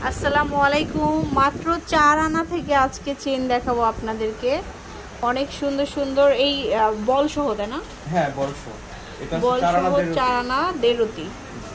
আসসালামু আলাইকুম। মাত্র 4 আনা থেকে আজকে চেন দেখাবো আপনাদেরকে। অনেক সুন্দর সুন্দর এই বল সহ, তাই না? হ্যাঁ, বল সহ। এটা বল সহ 4 আনা দেড়তি।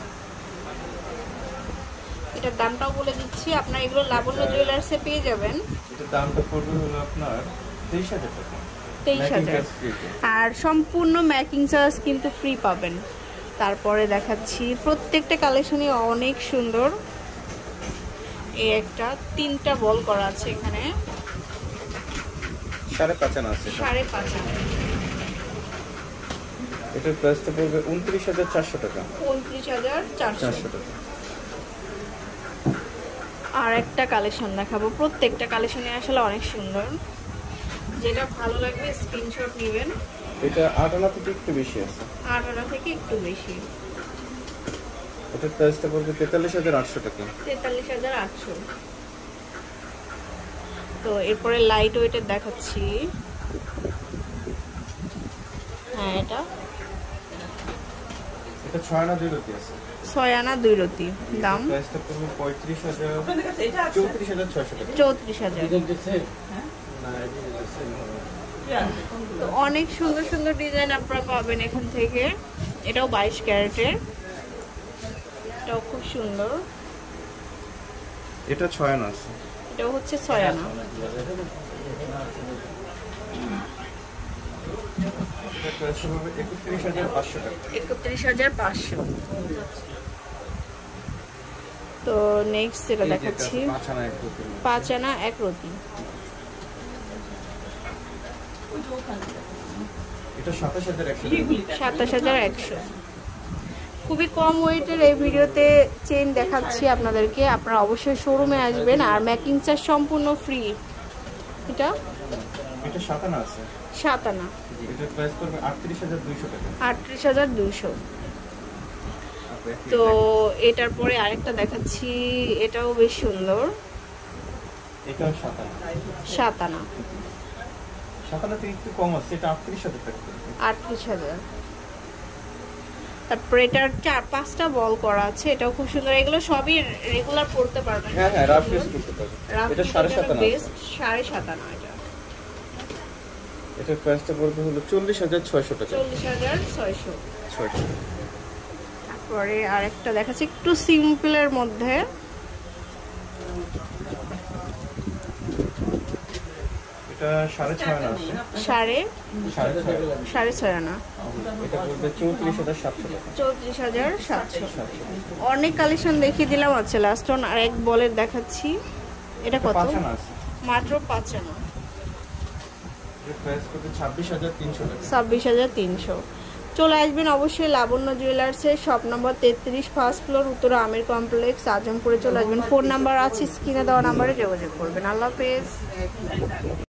এটার দামটাও বলে দিচ্ছি, আপনারা এগুলো লাবণ্য জুয়েলার্সে পেয়ে যাবেন। এটার দামটা পড়বে হলো আপনার 23,000 টাকা। 23,000। আর সম্পূর্ণ মেকিং চার্জ কিন্তু ফ্রি পাবেন। তারপরে দেখাচ্ছি, প্রত্যেকটা কালেকশনই অনেক সুন্দর। এই একটা 3টা বল করা আছে এখানে, 5.5 আনা আছে। 5.5 আনা। এটার প্রাইসটা পড়বে 29,400 টাকা। 29,400 টাকা। আর একটা কালেকশন দেখাবো, প্রত্যেকটা কালেকশনে আসলে অনেক সুন্দর। যেটা ভালো লাগবে স্ক্রিনশট নেবেন। এটা 8 আনা থেকে একটু বেশি আছে। 8 আনা থেকে একটু বেশি। এটার প্রাইসটা পড়বে 43,800 টাকা। 43,800। তো এরপরে লাইট ওয়েটের দেখাচ্ছি। হ্যাঁ, এটা 6 আনা 2 রতি আছে। 6 আনা 2 রতি। দাম প্রাইসটা পড়বে 34,600 টাকা। 34,000। তো অনেক সুন্দর সুন্দর ডিজাইন আপনারা পাবেন এখান থেকে। এটাও 22 ক্যারেটের, এটাও খুব সুন্দর। এটা 6 আনা আছে। এটাও হচ্ছে 6 আনা। এটা প্রাইসটা পড়বে 31,500 টাকা। 31,500। তো নেক্সট যেটা দেখাচ্ছি, 5 আনা 1 রতি। এটা 27,100। 27,100। খুবই কম ওয়েটের এই ভিডিওতে চেন দেখাচ্ছি আপনাদেরকে। আপনারা অবশ্যই শোরুমে আসবেন, আর মেকিং চার্জ সম্পূর্ণ ফ্রি। এটা 7 আনা আছে। 7 আনা। এটার প্রাইস পড়বে 38,200 টাকা। 38,200। তো এটার পরে আরেকটা দেখাচ্ছি, এটাও বেশ সুন্দর। এটাও 7 আনা। 7 আনা। 7 আনা থেকে একটু কম আছে, এটা 38,000 টাকা। 38,000। তারপরে এটার 4-5টা বল করা আছে, এটাও খুব সুন্দর। এগুলো সবই রেগুলার পড়তে পারবেন। হ্যাঁ হ্যাঁ, রাফ ইউজ করতে পারবেন। এটা 7.5 আনা। বেস্ট 7.5 আনা। এটা এটার প্রাইসটা পড়বে হলো 40,600 টাকা। 40,600। 600। তারপরে আরেকটা দেখাচ্ছি একটু সিম্পলের মধ্যে। এটা 6.5 আনা আছে। 6.5 আনা। এটা পড়বে 34,700 টাকা। 34,700। অনেক কালেকশন দেখিয়ে দিলাম। আচ্ছা, লাস্ট ওয়ান আর এক বলের দেখাচ্ছি। এটা কত? 5 আনা আছে। মাত্র 5 আনা। এর প্রাইস পড়বে 26,300 টাকা। 26,300। চলে আসবেন অবশ্যই লাবণ্য জুয়েলার্সের shop number 33, first floor, Uttara Amir complex, আজমপুরে চলে আসবেন। ফোন নাম্বার আছে স্ক্রিনে দেওয়া নাম্বারে যোগাযোগ করবেন। আল্লাহ হাফেজ।